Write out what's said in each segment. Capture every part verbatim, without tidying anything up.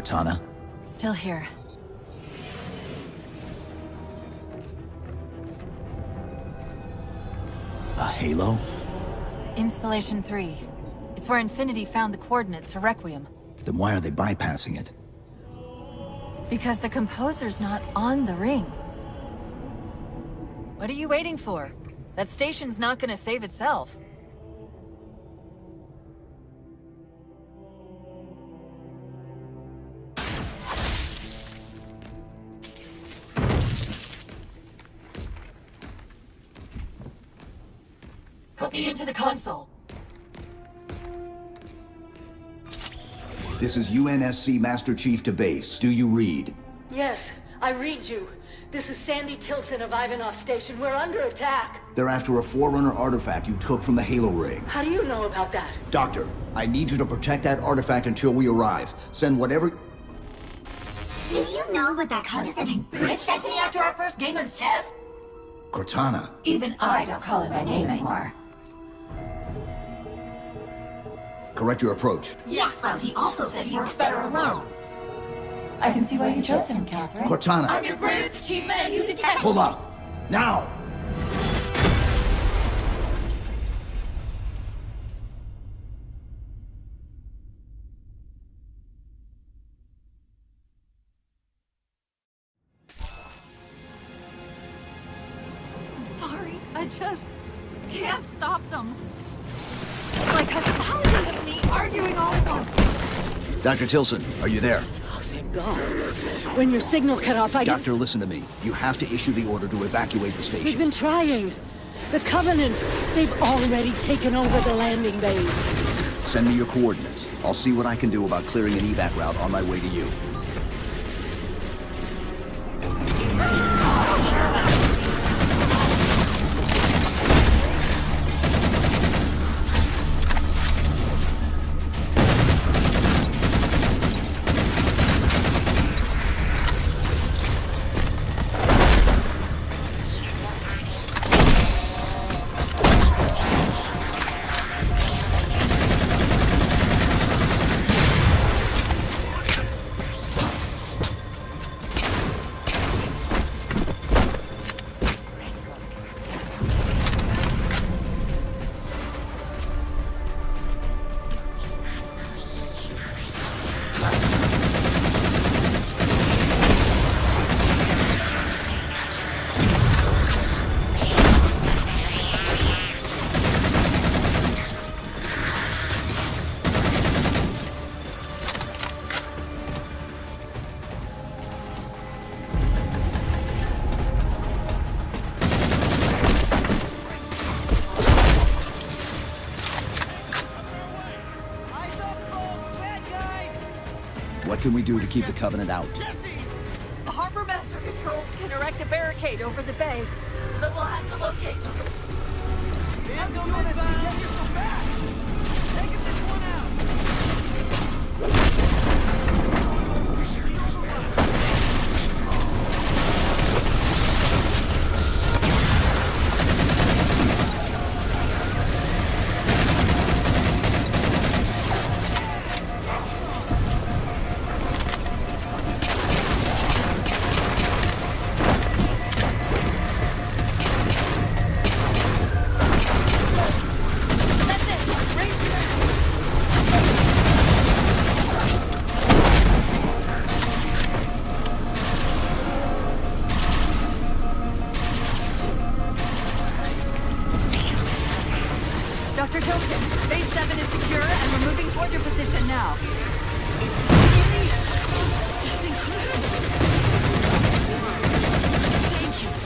Cortana? Still here. A halo? Installation three. It's where Infinity found the coordinates for Requiem. Then why are they bypassing it? Because the composer's not on the ring. What are you waiting for? That station's not gonna save itself. Put me into the console. This is U N S C Master Chief to base. Do you read? Yes, I read you. This is Sandy Tilson of Ivanov Station. We're under attack. They're after a Forerunner artifact you took from the Halo ring. How do you know about that? Doctor, I need you to protect that artifact until we arrive. Send whatever... Do you know what that condescending bitch said to me after our first game of chess? Cortana. Even I don't call him by name anymore. Correct your approach. Yes, well, he also said he works better alone. I can see why you chose him, Catherine. Cortana. I'm your greatest achievement and you detest- Pull up! Now! I'm sorry. I just can't stop them. Like a thousand of me arguing all at once. Doctor Tilson, are you there? Oh, thank God. When your signal cut off, I... Doctor, listen to me. You have to issue the order to evacuate the We've station. been trying. The Covenant, they've already taken over the landing bays. Send me your coordinates. I'll see what I can do about clearing an evac route on my way to you. What can we do to keep the Covenant out? The Harbor Master Controls can erect a barricade over the bay, but we'll have to locate them. Damn, don't let us get you so fast! Take this one out! Doctor Tilson, base seven is secure and we're moving toward your position now. That's incredible. Thank you.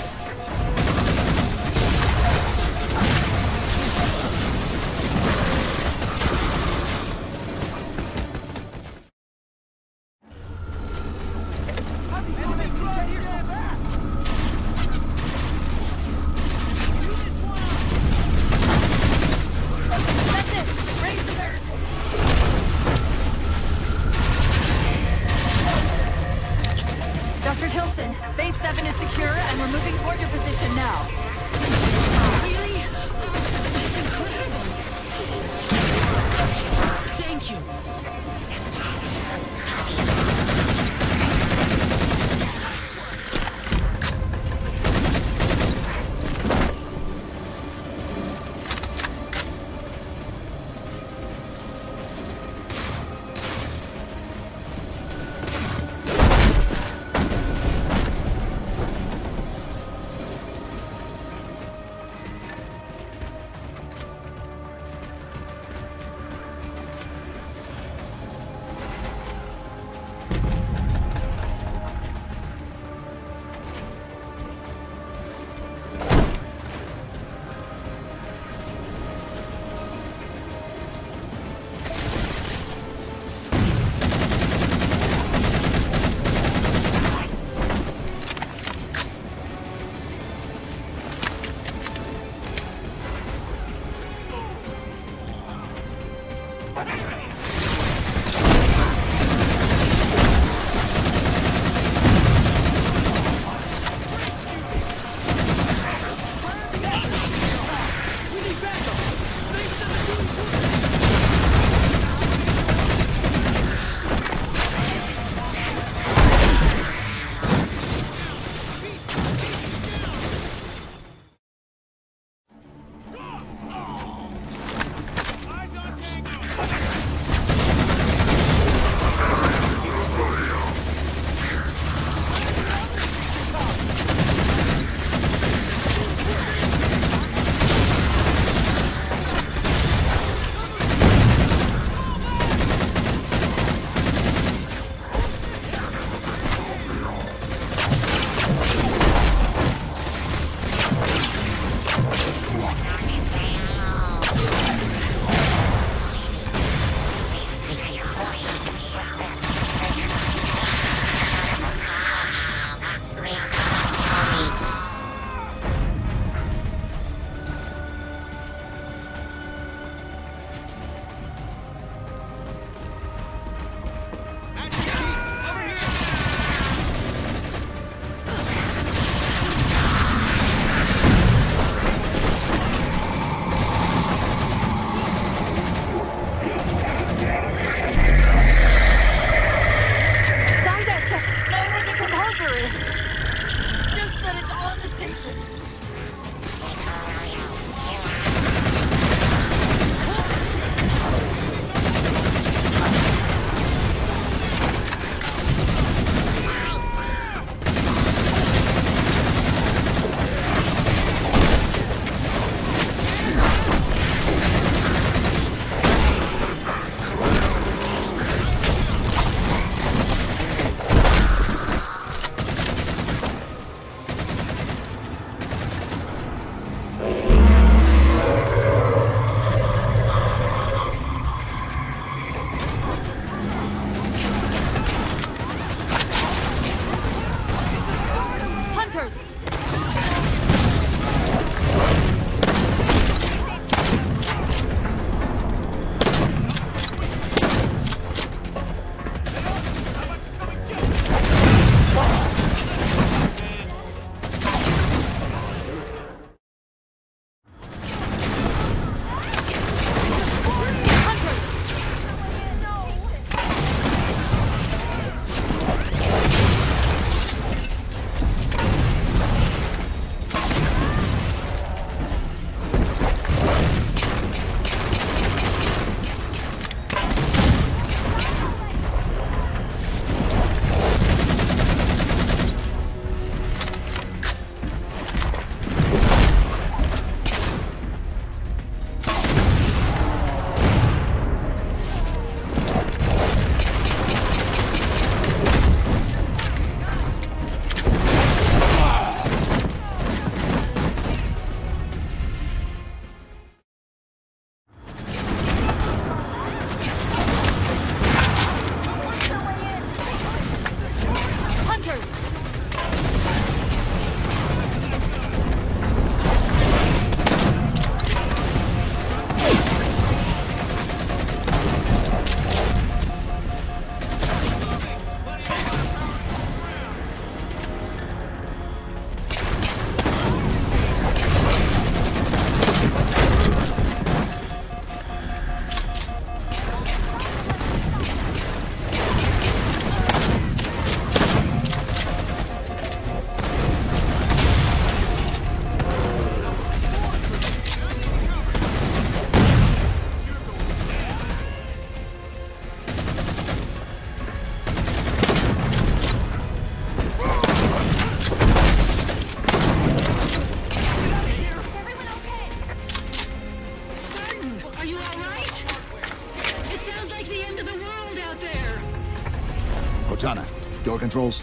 Cortana, door controls.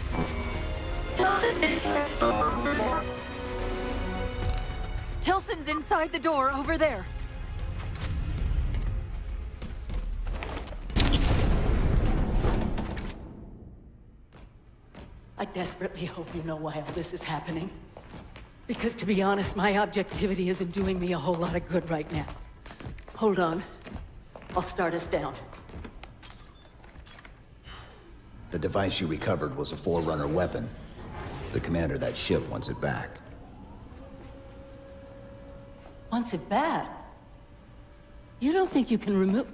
Tilson's inside the door over there. I desperately hope you know why all this is happening. Because to be honest, my objectivity isn't doing me a whole lot of good right now. Hold on. I'll start us down. The device you recovered was a Forerunner weapon. The commander of that ship wants it back. Wants it back? You don't think you can remove...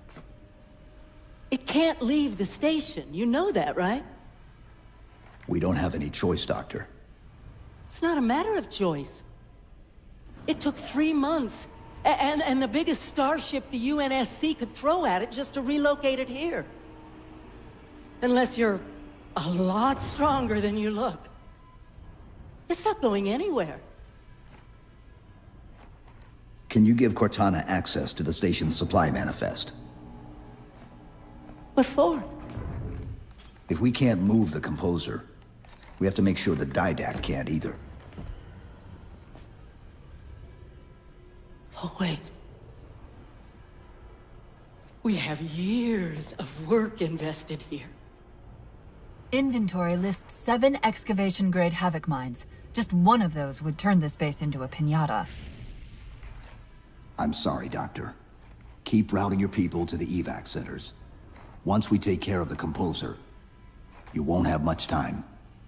It can't leave the station. You know that, right? We don't have any choice, Doctor. It's not a matter of choice. It took three months. A and, and the biggest starship the U N S C could throw at it just to relocate it here. Unless you're a lot stronger than you look. It's not going anywhere. Can you give Cortana access to the station's supply manifest? What for? If we can't move the composer, we have to make sure the Didact can't either. Oh, wait. We have years of work invested here. Inventory lists seven excavation-grade Havoc mines. Just one of those would turn this base into a piñata. I'm sorry, Doctor. Keep routing your people to the evac centers. Once we take care of the composer, you won't have much time.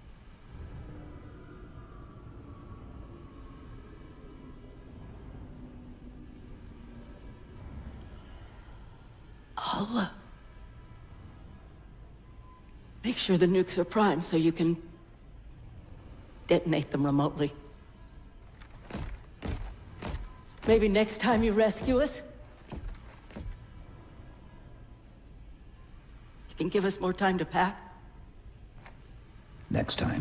I'll, uh, make sure the nukes are primed so you can detonate them remotely. Maybe next time you rescue us, you can give us more time to pack. Next time.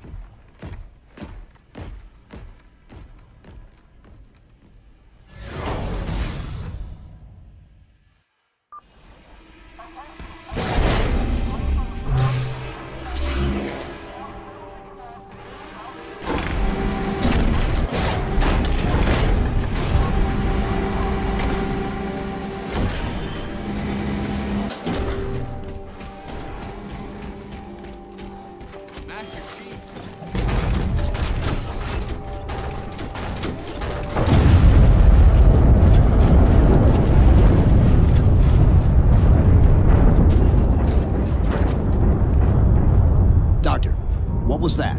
What was that?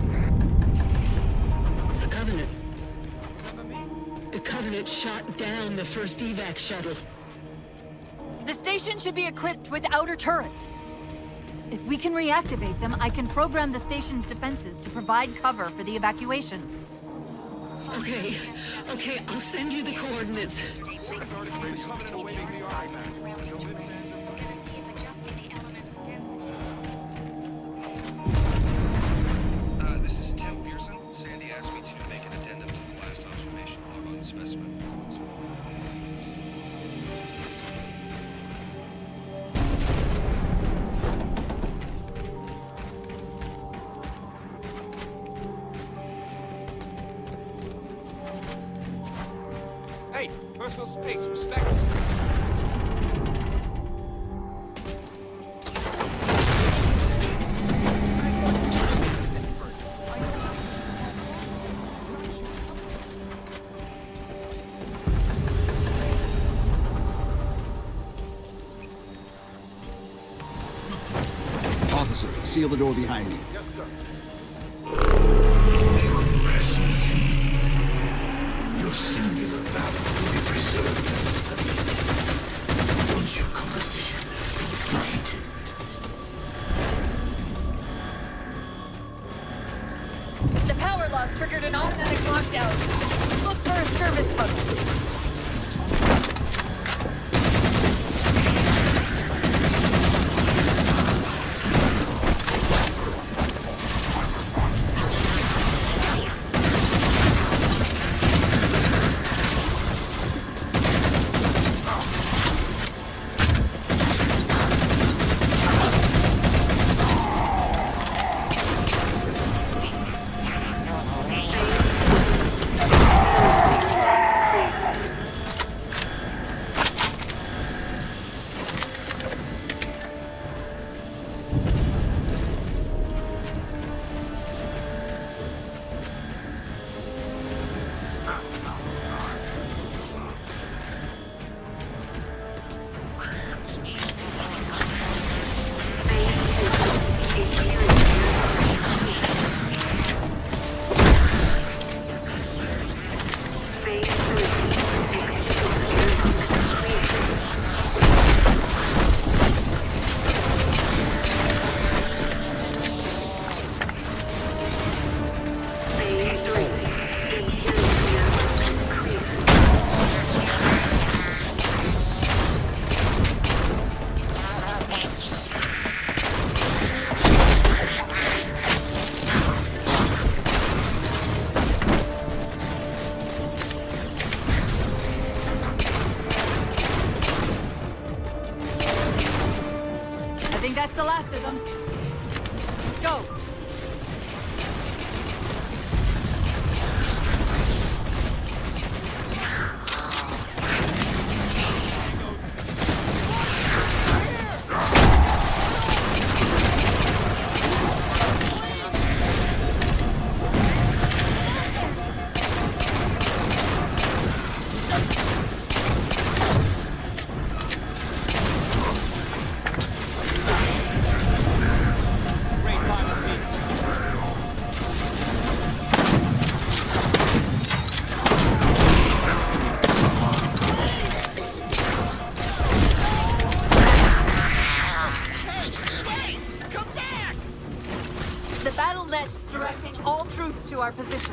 The Covenant. The Covenant shot down the first evac shuttle. The station should be equipped with outer turrets. If we can reactivate them, I can program the station's defenses to provide cover for the evacuation. Okay, okay, I'll send you the coordinates. Hey, personal space, respect. Officer, seal the door behind me. Yes, sir. You impress me. Your singular valor will be preserved and studied. Once your composition has been completed. The power loss triggered an automatic lockdown. Look for a service tunnel. That's the last of them. Go! To our position.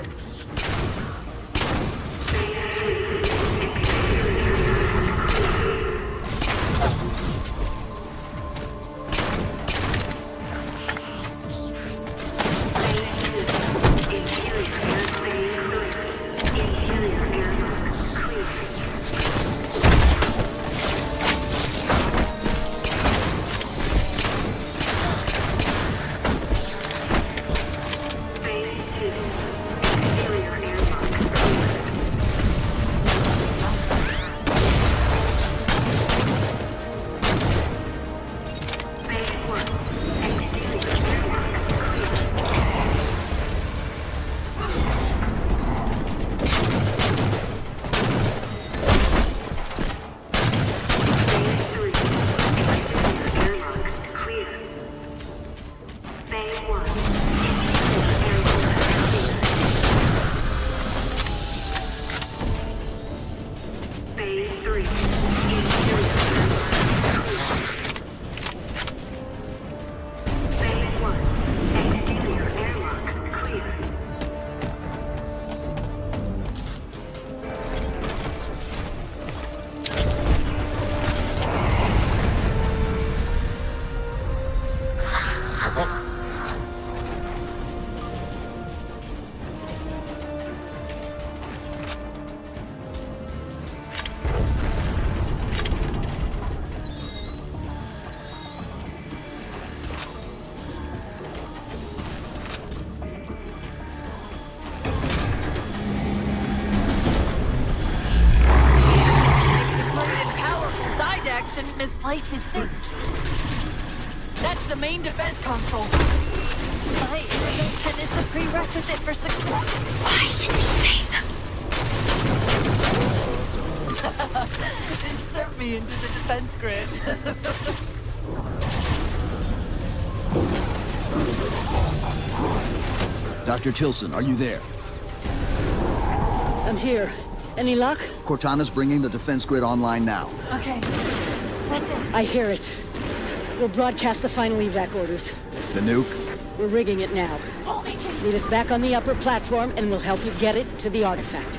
Shouldn't misplace his things. That's the main defense console. My intervention is the prerequisite for success. Why should we save them? Insert me into the defense grid. Doctor Tilson, are you there? I'm here. Any luck? Cortana's bringing the defense grid online now. Okay. That's it. I hear it. We'll broadcast the final evac orders. The nuke? We're rigging it now. Meet us back on the upper platform and we'll help you get it to the artifact.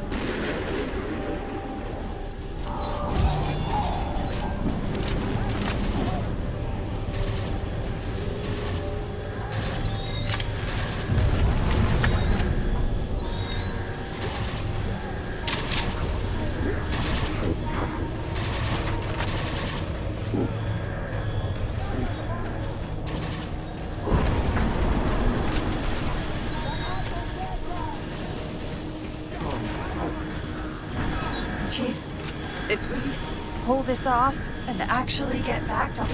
If we pull this off and actually get back to...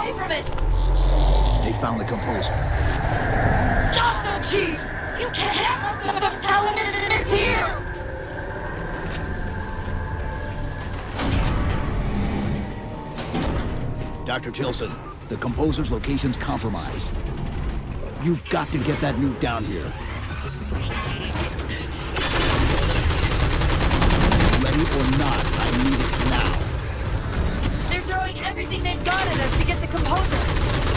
away from it! They found the composer. Stop them, Chief! You can't let them tell him it's here! Doctor Tilson, the composer's location's compromised. You've got to get that nuke down here. Ready or not, I need it now. They're throwing everything they've got at us to get the composer.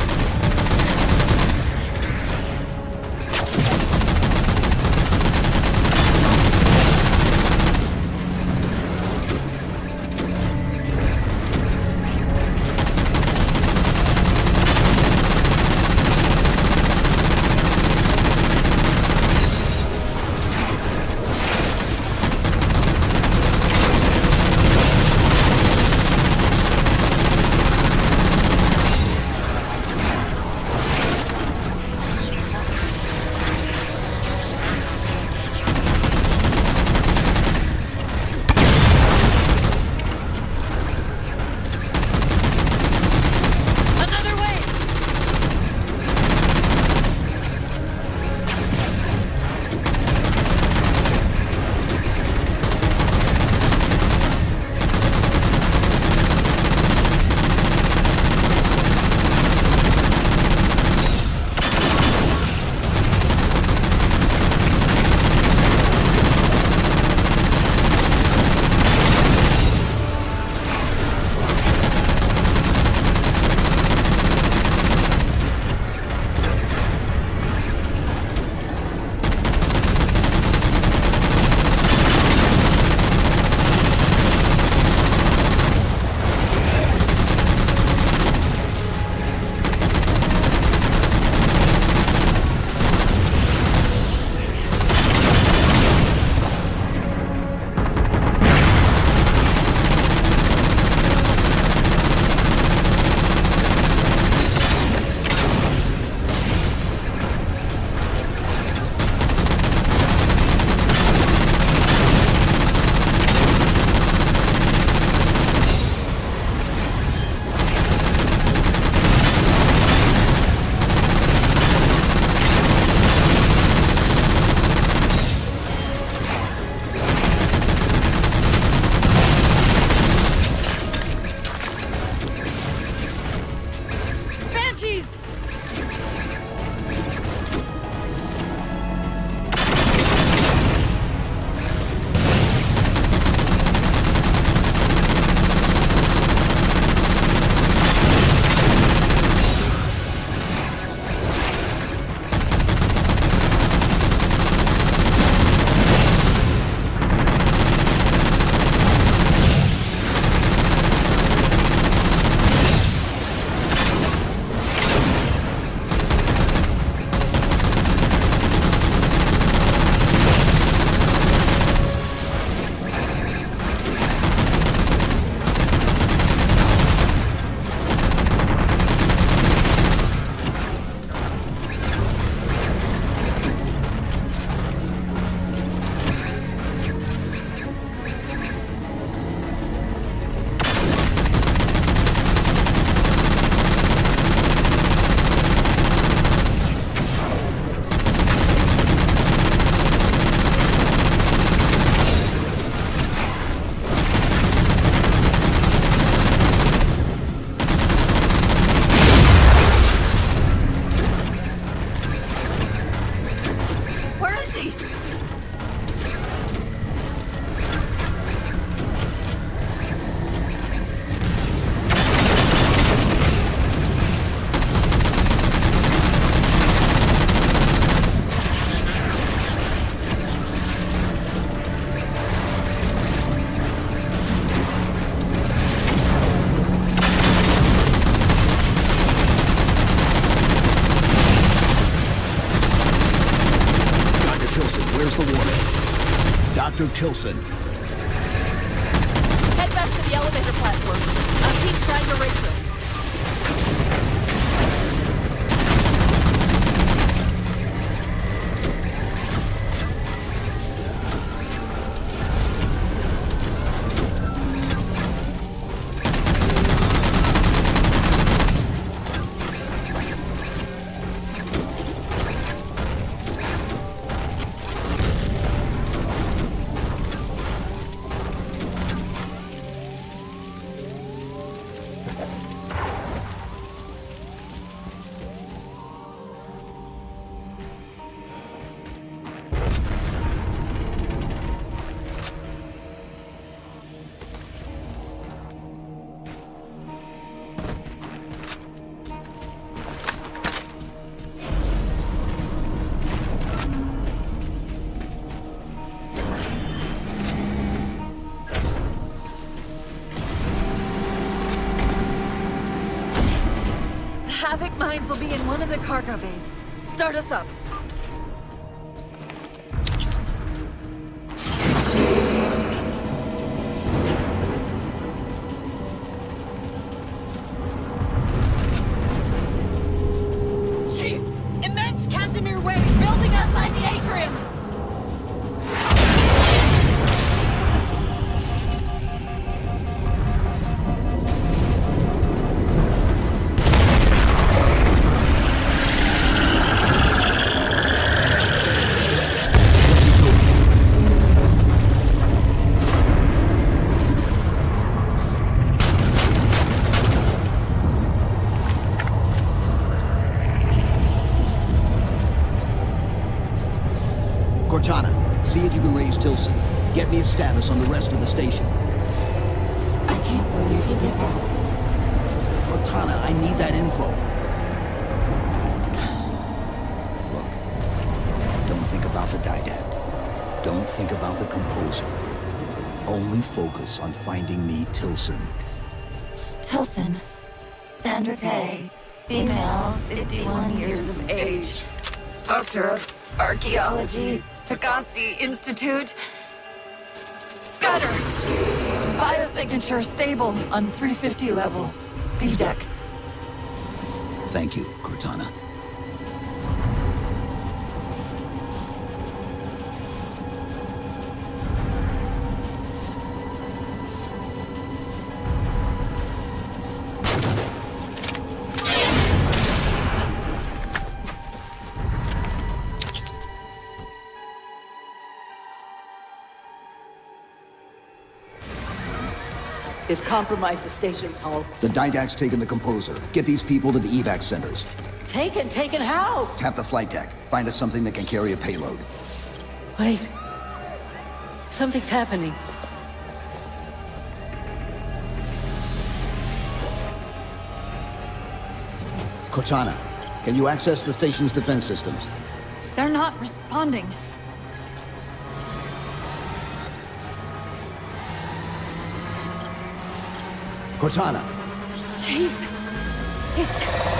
Doctor Tilson. Head back to the elevator platform. I'll keep trying to raise them. Havoc mines will be in one of the cargo bays. Start us up. Chief! Immense Casimir wave building outside the atrium! Cortana, see if you can raise Tilson. Get me a status on the rest of the station. I can't believe you did that. Cortana, I need that info. Look, don't think about the Didact. Don't think about the composer. Only focus on finding me Tilson. Tilson. Sandra Kay. Female, fifty-one years of age. Doctor of Archaeology, Pegasi Institute. Got her! Biosignature stable on three fifty level. B deck. Thank you, Cortana. They've compromised the station's hull. The Didact's taken the composer. Get these people to the evac centers. Taken? Taken how? Tap the flight deck. Find us something that can carry a payload. Wait. Something's happening. Cortana, can you access the station's defense systems? They're not responding. Cortana! Chief, it's...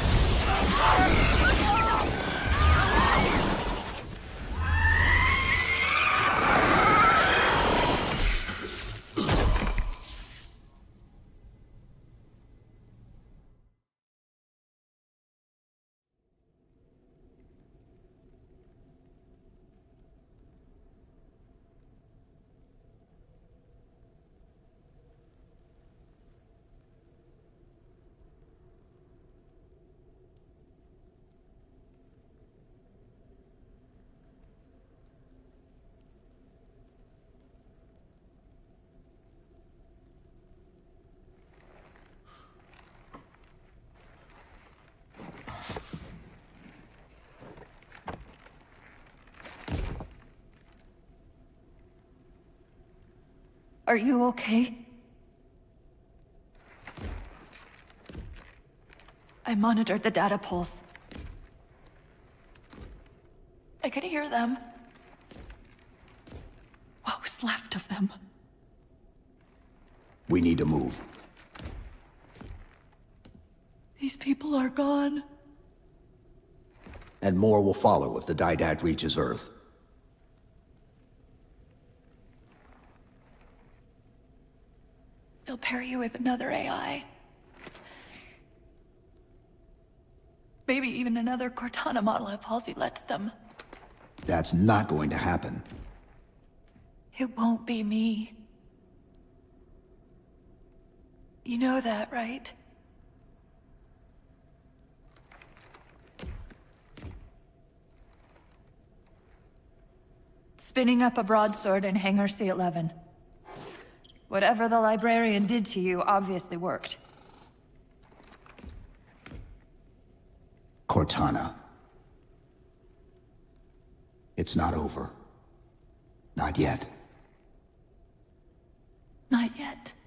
Are you okay? I monitored the data pulse. I could hear them. What was left of them? We need to move. These people are gone. And more will follow if the Didact reaches Earth. They'll pair you with another A I. Maybe even another Cortana model if Halsey lets them. That's not going to happen. It won't be me. You know that, right? Spinning up a broadsword in Hangar C eleven. Whatever the librarian did to you obviously worked. Cortana. It's not over. Not yet. Not yet.